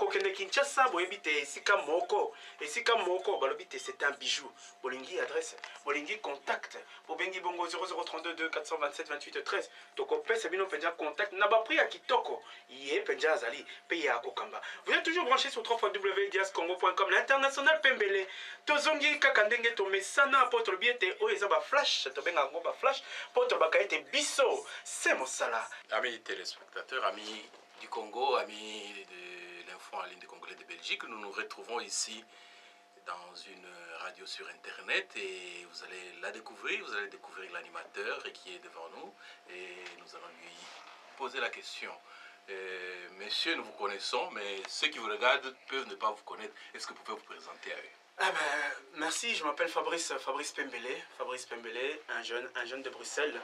kokende Kinshasa boyebi te esika moko balobi te c'est un bijou bolingi adresse bolingi contact bobengi bongo 0032 427 28 13 tokopesa bino penja contact na ba prix ya kitoko ye penja azali pe ya kokamba. Vous êtes toujours branché sur www.diascongo.com l'international pembele tozongi kaka ndenge to mesana po to biete o eza ba flash to benga ngo ba flash po to bakaete biso c'est mosala. Amis téléspectateurs, amis du Congo, amis de l'info en ligne des Congolais de Belgique, nous nous retrouvons ici dans une radio sur internet et vous allez la découvrir, vous allez découvrir l'animateur qui est devant nous et nous allons lui poser la question. Messieurs, nous vous connaissons, mais ceux qui vous regardent peuvent ne pas vous connaître. Est-ce que vous pouvez vous présenter à eux? Ah ben, merci, je m'appelle Fabrice Pembele, un jeune de Bruxelles,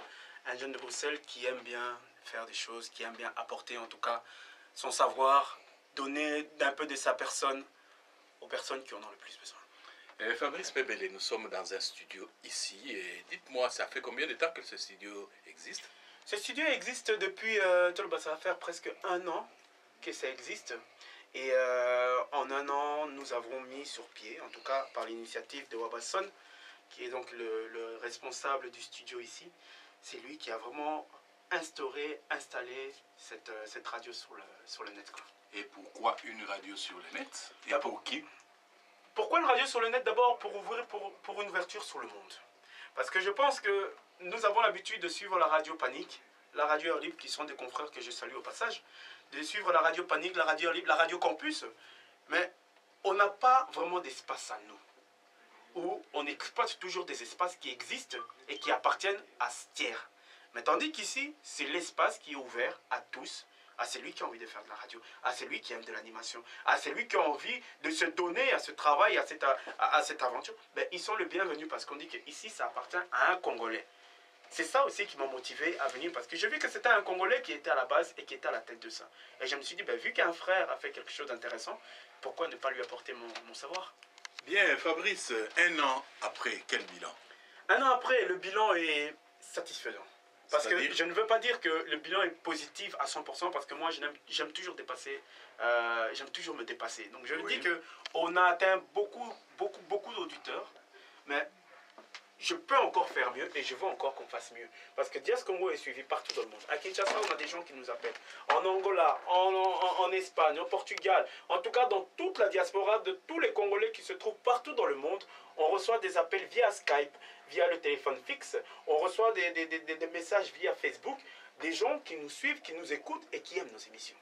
qui aime bien faire des choses, qui aime bien apporter en tout cas son savoir, donner un peu de sa personne aux personnes qui en ont le plus besoin. Fabrice Pembele, nous sommes dans un studio ici et dites-moi, ça fait combien de temps que ce studio existe? Ce studio existe depuis, ça va faire presque 1 an que ça existe. Et en 1 an, nous avons mis sur pied, en tout cas par l'initiative de Wabasson, qui est donc le responsable du studio ici. C'est lui qui a vraiment installé cette radio sur le net, quoi. Et pourquoi une radio sur le net? Et pour qui? Pourquoi une radio sur le net? D'abord pour une ouverture sur le monde. Parce que je pense que nous avons l'habitude de suivre la radio Panique, la radio Air Libre, qui sont des confrères que je salue au passage, de suivre la radio Panique, la radio Air Libre, la radio Campus, mais on n'a pas vraiment d'espace à nous, où on exploite toujours des espaces qui existent et qui appartiennent à ce tiers. Mais tandis qu'ici, c'est l'espace qui est ouvert à tous, à celui qui a envie de faire de la radio, à celui qui aime de l'animation, à celui qui a envie de se donner à ce travail, à cette aventure. Ben, ils sont le bienvenu parce qu'on dit qu'ici, ça appartient à un Congolais. C'est ça aussi qui m'a motivé à venir parce que j'ai vu que c'était un Congolais qui était à la base et qui était à la tête de ça. Et je me suis dit, ben, vu qu'un frère a fait quelque chose d'intéressant, pourquoi ne pas lui apporter mon savoir? Bien, Fabrice, 1 an après, quel bilan? 1 an après, le bilan est satisfaisant. Parce que je ne veux pas dire que le bilan est positif à 100% parce que moi j'aime toujours dépasser, j'aime toujours me dépasser. Donc je dis qu'on a atteint beaucoup d'auditeurs, mais je peux encore faire mieux et je veux encore qu'on fasse mieux. Parce que Dias Congo est suivi partout dans le monde. À Kinshasa, on a des gens qui nous appellent. En Angola, en Espagne, au Portugal. En tout cas, dans toute la diaspora de tous les Congolais qui se trouvent partout dans le monde, on reçoit des appels via Skype, via le téléphone fixe. On reçoit des messages via Facebook. Des gens qui nous suivent, qui nous écoutent et qui aiment nos émissions.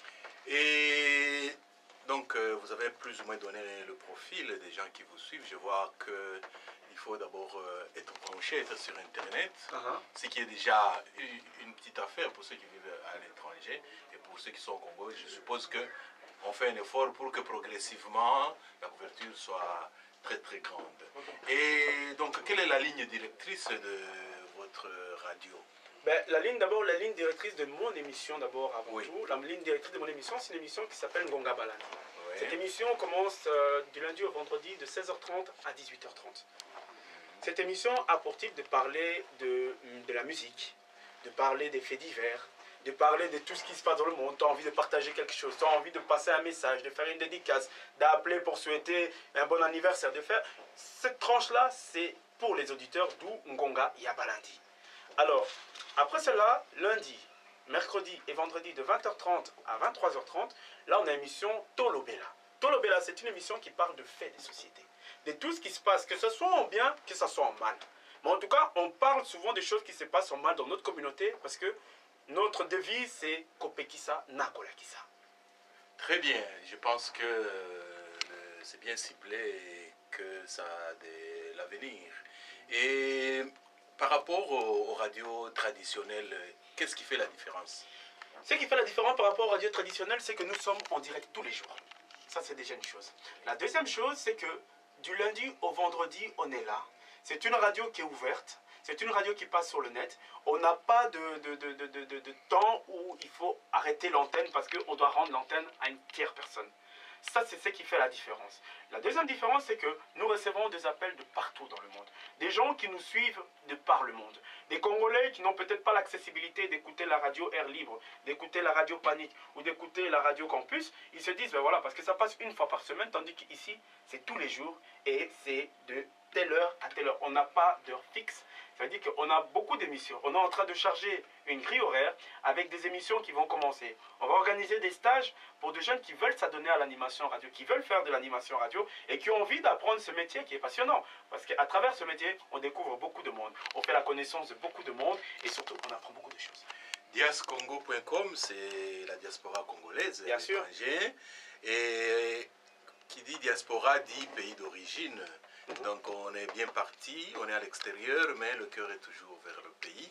Et donc, vous avez plus ou moins donné le profil des gens qui vous suivent. Je vois que il faut d'abord être branché, être sur Internet, ce qui est déjà une petite affaire pour ceux qui vivent à l'étranger et pour ceux qui sont au Congo. Je suppose qu'on fait un effort pour que progressivement la couverture soit très très grande. Et donc, quelle est la ligne directrice de votre radio? Ben, la ligne directrice de mon émission d'abord avant tout. La ligne directrice de mon émission, c'est une émission qui s'appelle Ngonga Balandi. Cette émission commence du lundi au vendredi de 16h30 à 18h30. Cette émission a pour type de parler de la musique, de parler des faits divers, de parler de tout ce qui se passe dans le monde. Tu as envie de partager quelque chose, tu as envie de passer un message, de faire une dédicace, d'appeler pour souhaiter un bon anniversaire, de faire... Cette tranche-là, c'est pour les auditeurs d'où Ngonga Yabalandi. Alors, après cela, lundi, mercredi et vendredi de 20h30 à 23h30, là on a l'émission Tolobela. Tolobela, c'est une émission qui parle de faits des sociétés, de tout ce qui se passe, que ce soit en bien, que ce soit en mal. Mais en tout cas, on parle souvent des choses qui se passent en mal dans notre communauté parce que notre devise, c'est Kopekisa Nakolakisa. Très bien, je pense que c'est bien ciblé et que ça a de l'avenir. Et par rapport aux radios traditionnelles, qu'est-ce qui fait la différence? Ce qui fait la différence par rapport aux radios traditionnelles, c'est que nous sommes en direct tous les jours. Ça, c'est déjà une chose. La deuxième chose, c'est que du lundi au vendredi, on est là. C'est une radio qui est ouverte. C'est une radio qui passe sur le net. On n'a pas de temps où il faut arrêter l'antenne parce qu'on doit rendre l'antenne à une tierce personne. Ça, c'est ce qui fait la différence. La deuxième différence, c'est que nous recevons des appels de partout dans le monde. Des gens qui nous suivent de par le monde. Des Congolais qui n'ont peut-être pas l'accessibilité d'écouter la radio Air Libre, d'écouter la radio Panique ou d'écouter la radio Campus. Ils se disent, ben voilà, parce que ça passe une fois par semaine, tandis qu'ici, c'est tous les jours et c'est de telle heure à telle heure. On n'a pas d'heure fixe. Ça veut dire qu'on a beaucoup d'émissions. On est en train de charger une grille horaire avec des émissions qui vont commencer. On va organiser des stages pour des jeunes qui veulent s'adonner à l'animation radio, qui veulent faire de l'animation radio et qui ont envie d'apprendre ce métier qui est passionnant. Parce qu'à travers ce métier, on découvre beaucoup de monde. On fait la connaissance de beaucoup de monde et surtout, on apprend beaucoup de choses. Diascongo.com, c'est la diaspora congolaise, bien sûr. Et qui dit diaspora dit pays d'origine. Donc on est bien parti, on est à l'extérieur, mais le cœur est toujours vers le pays.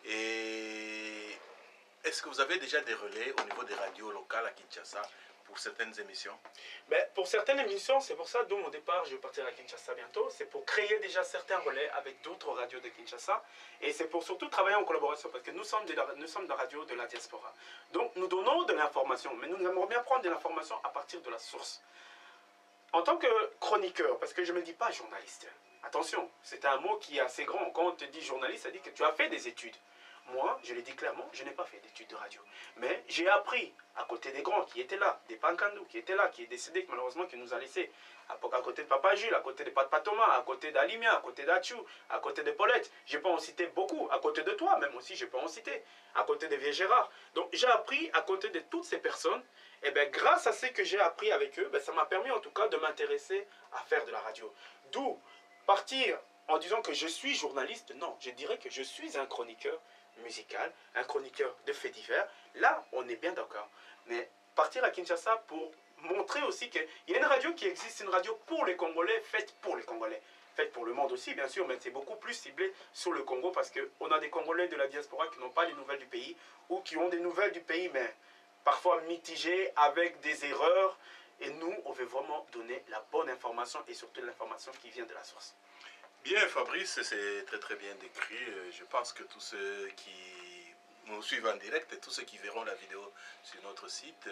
Et est-ce que vous avez déjà des relais au niveau des radios locales à Kinshasa pour certaines émissions? Pour certaines émissions, c'est pour ça, d'où mon départ, je vais partir à Kinshasa bientôt. C'est pour créer déjà certains relais avec d'autres radios de Kinshasa. Et c'est pour surtout travailler en collaboration, parce que nous sommes la radio de la diaspora. Donc nous donnons de l'information, mais nous aimerions bien prendre de l'information à partir de la source. En tant que chroniqueur, parce que je ne me dis pas journaliste, attention, c'est un mot qui est assez grand. Quand on te dit journaliste, ça dit que tu as fait des études. Moi, je le dis clairement, je n'ai pas fait d'études de radio. Mais j'ai appris à côté des grands qui étaient là, des Pankandou qui étaient là, qui est décédé malheureusement, qui nous a laissés. À côté de Papa Jules, à côté de Papa Thomas, à côté d'Alimia, à côté d'Achou, à côté de Paulette. Je peux en citer beaucoup. À côté de toi, même aussi, je peux en citer. À côté de Vieux Gérard. Donc, j'ai appris à côté de toutes ces personnes. Et bien, grâce à ce que j'ai appris avec eux, ça m'a permis en tout cas de m'intéresser à faire de la radio. D'où partir en disant que je suis journaliste. Non, je dirais que je suis un chroniqueur musical, un chroniqueur de faits divers. Là, on est bien d'accord. Mais partir à Kinshasa pour montrer aussi qu'il y a une radio qui existe, une radio pour les Congolais, faite pour les Congolais. Faite pour le monde aussi, bien sûr, mais c'est beaucoup plus ciblé sur le Congo parce qu'on a des Congolais de la diaspora qui n'ont pas les nouvelles du pays ou qui ont des nouvelles du pays, mais parfois mitigées avec des erreurs. Et nous, on veut vraiment donner la bonne information et surtout l'information qui vient de la source. Bien, Fabrice, c'est très très bien décrit. Je pense que tous ceux qui nous suivent en direct et tous ceux qui verront la vidéo sur notre site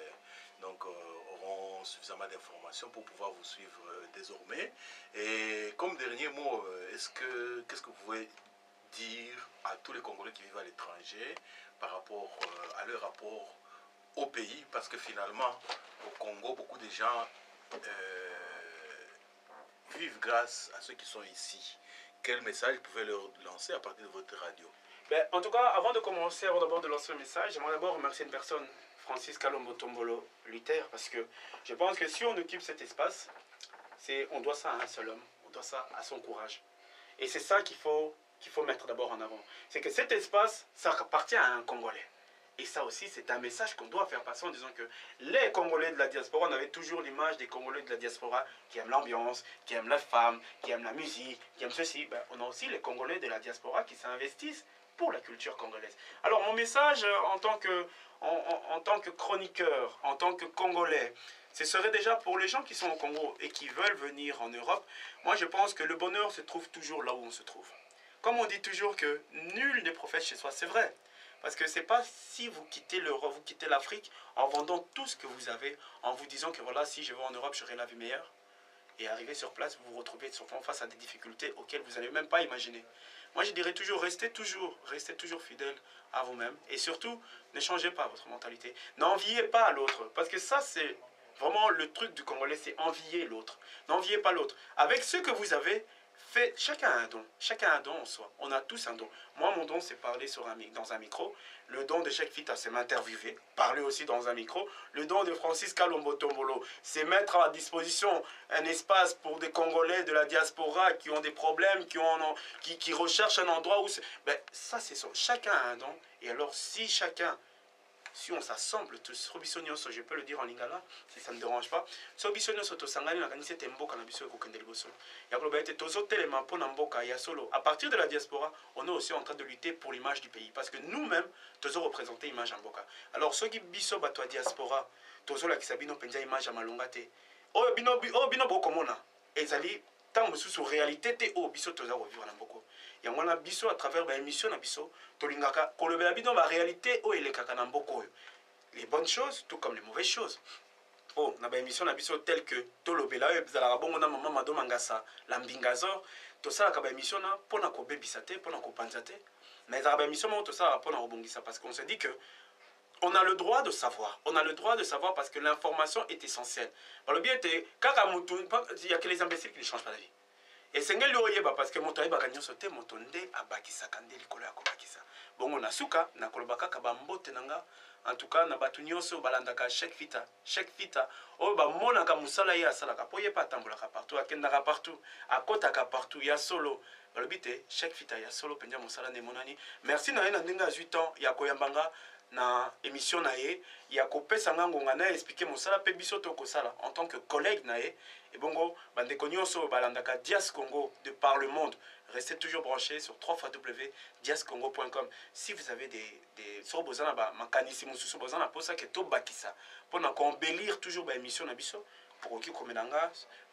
auront suffisamment d'informations pour pouvoir vous suivre désormais. Et comme dernier mot, qu'est-ce que vous pouvez dire à tous les Congolais qui vivent à l'étranger par rapport à leur rapport au pays? Parce que finalement, au Congo, beaucoup de gens vivent grâce à ceux qui sont ici. Quel message vous pouvez leur lancer à partir de votre radio? En tout cas, avant de commencer, avant d'abord de lancer le message, j'aimerais d'abord remercier une personne, Francis Kalombo Tombolo Luther, parce que je pense que si on occupe cet espace, on doit ça à un seul homme, on doit ça à son courage. Et c'est ça qu'il faut mettre d'abord en avant. C'est que cet espace, ça appartient à un Congolais. Et ça aussi, c'est un message qu'on doit faire passer en disant que les Congolais de la diaspora, on avait toujours l'image des Congolais de la diaspora qui aiment l'ambiance, qui aiment la femme, qui aiment la musique, qui aiment ceci. On a aussi les Congolais de la diaspora qui s'investissent pour la culture congolaise. Alors mon message en tant que chroniqueur, en tant que Congolais, ce serait déjà pour les gens qui sont au Congo et qui veulent venir en Europe. Moi je pense que le bonheur se trouve toujours là où on se trouve. Comme on dit toujours que nul n'est prophète chez soi, c'est vrai. Parce que ce n'est pas si vous quittez l'Europe, vous quittez l'Afrique en vendant tout ce que vous avez, en vous disant que voilà, si je vais en Europe, j'aurai la vie meilleure. Et arrivé sur place, vous vous retrouvez face à des difficultés auxquelles vous n'allez même pas imaginer. Moi, je dirais toujours, restez toujours fidèle à vous-même. Et surtout, ne changez pas votre mentalité. N'enviez pas l'autre. Parce que ça, c'est vraiment le truc du Congolais, c'est envier l'autre. N'enviez pas l'autre. Avec ce que vous avez, chacun a un don. Chacun a un don en soi. On a tous un don. Moi, mon don, c'est parler dans un micro. Le don de Cheikh Fita, c'est m'interviewer. Parler aussi dans un micro. Le don de Francis Kalombo Tombolo, c'est mettre à disposition un espace pour des Congolais de la diaspora qui ont des problèmes, qui recherchent un endroit où... ça, c'est ça. Chacun a un don. Et alors, si on s'assemble tous, je peux le dire en lingala, si ça ne me dérange pas, à partir de la diaspora, on est aussi en train de lutter pour l'image du pays. Parce que nous-mêmes, nous représentons l'image en Mboka. Alors, ceux qui biso batwa diaspora, tozo la kisabino penja image à malongate, bino bokomona, ezali, tant sous réalité, te biso toza vivre en Mboko. Et on a biso à travers l'émission na biso tolingaka kolobela bino la réalité o elekaka na mboko. Les bonnes choses tout comme les mauvaises choses. Oh, na ba émission na biso tel que tolobela oyo ezalaka bongo na mama Mado Mangasa la Mbingazor tosalaka ba émission na mpona kobebisa te mpona kopanza te mais ezalaka ba émission moko tosalaka mpona kobongisa parce qu'on se dit que on a le droit de savoir. On a le droit de savoir parce que l'information est essentielle. Par le biais de il y a que les imbéciles qui ne changent pas la vie. Et c'est ce parce que mon taïba gagnon sauté mon tonde abakisa kande likolo ya kobakisa. Bongo na suka na kolobaka kabambote nanga. En tout cas na batunyoso balandaka chaque fita o ba mona ka musala ya sala ka poye pa tambola ka partout akendaka partout akotaka partout ya solo. Par le biais de chaque fita ya solo penja musala ne monani. Merci na ena ndinga 8 ans ya koyambanga na émission nae ya kopesa ngonga na expliquer mosala pe biso to kosala en tant que collègue nae et bongo bande konyoso balandaka Dias Congo de par le monde. Restez toujours branchés sur www.diascongo.com. Si vous avez des sur bozana ba makanisi mususu bozana posa ke to bakisa pona ko embellir toujours ba émission na biso pour ki komenanga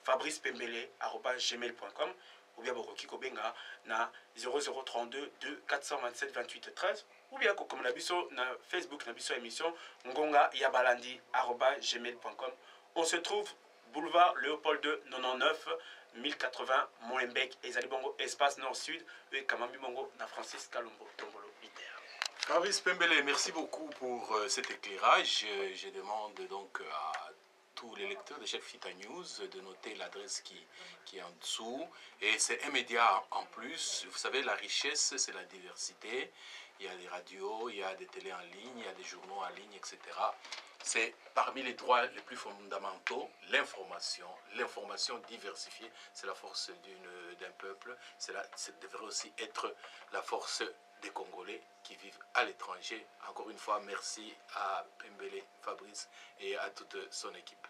fabricepembele@gmail.com ou bien bokoki kobenga na 0032 2 427 28 13 ou bien comme la biso na Facebook na biso émission ngonga ya balandi@gmail.com. On se trouve boulevard Léopold II 99 1080 Molenbeek et Zalibongo espace nord-sud et Kamambi Bongo na Francis Kalombo Tombolo Liter. Fabrice Pembele, merci beaucoup pour cet éclairage. Je demande donc à tous les lecteurs de chaque Fita News de noter l'adresse qui est en dessous. Et c'est un média en plus. Vous savez, la richesse, c'est la diversité. Il y a des radios, il y a des télés en ligne, il y a des journaux en ligne, etc. C'est parmi les droits les plus fondamentaux, l'information. L'information diversifiée, c'est la force d'un peuple. Ça devrait aussi être la force des Congolais qui vivent à l'étranger. Encore une fois, merci à Pembele, Fabrice et à toute son équipe.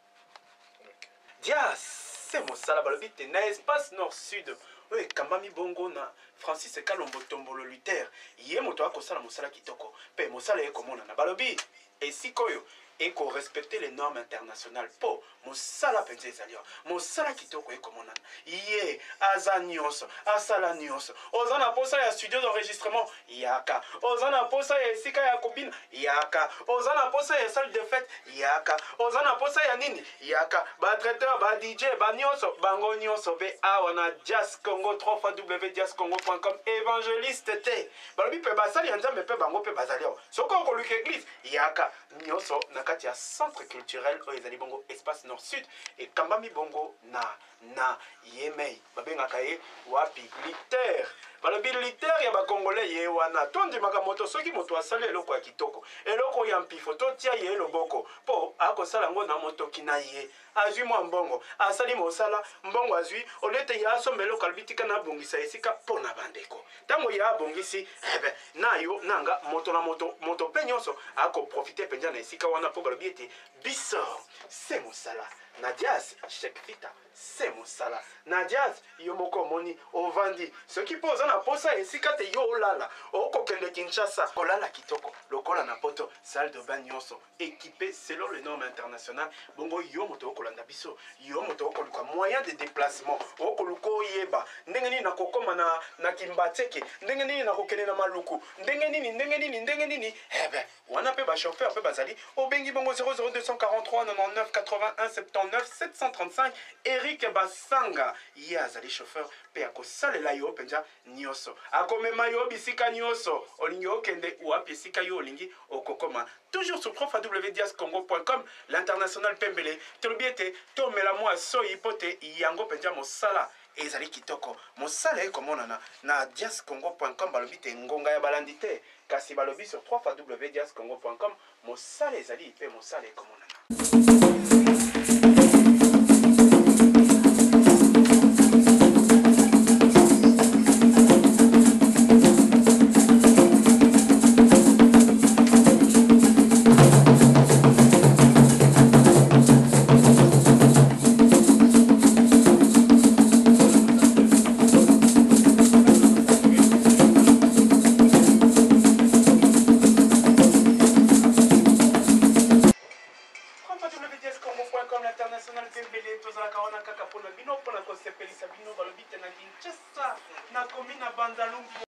Dia, c'est mon salabalobite, na espace nord-sud. Oui, Kamami Bongo na Francis Kalombo Tombolo Luther. Yé moto akosala mosala kitoko. Pe mosala ekomona na balobi. Et si koyo et qu'on respecte les normes internationales. Po, mosala penze ezalio. Mosala kitoko ekomona. Yé, azanios, asalanios. Ozana posa ya studio d'enregistrement. Yaka. Ozana posa ya esika ya kubina. Yaka. Ozana posa ya salle de fête. Yaka. Ozana posa ya nini. Yaka. Ba traiteur, ba DJ, ba nyoso, bango nyoso. Be awana Dias Congo 3x www.diascongo.com. Évangéliste te. Balobi pe basali nzambe pe bango pe bazalio. Soko ko luke église. Yaka. Nyoso na kati ya centre culturel o ezali bongo espace nord sud et Kambami bongo na yemei babengaka ye wapi liter balobi liter ya bakongolais ye wana tondimaka moto soki moto asali eloko ya kitoko eloko ya mpifo totia ye loboko po akosala ngo na motoki na ye azwi mwa mbongo asali mosala mbongo azwi olete ya asomba eloko alibitika na abongisa esika mpo na bandeko ntango ya abongisi na yo nanga moto na moto pe nyonso akoprofite mpenza na esika wana mpo balobi ete biso se mosala na Dias chaque fita se mosala na Dias yo moko moni ovandi soki mpo oza na posa esika te yo olala okokende Kinshasa kolala kitoko lokola na poto salle de bain nyonso équipé selon les normes internationales bongo yo moto okolanda biso yo moto okoluka moyen de déplacement okoluka oyeba ndenge nini nakokoma na Kimbateke ndenge nini nakokende na Maluku ndenge nini wana pe ba chauffeur pe bazali obengi bongo 00243 99 81 79 735 Eric Basanga ye azali chauffeur pe akosalela yo penja nyonso akomema yo bisika nyonso olingi okende wapi esika yo olingi okokoma toujours sur www.diascongo.com l'international Pembele tolobi ete tomela mwa soyi pote yango penja mosala ezali kitoko mosala ekomonana na diascongo.com balobi te ngonga ya balandi te kasi balobi sur www.diascongo.com mosala ezali pe mosala ekomonana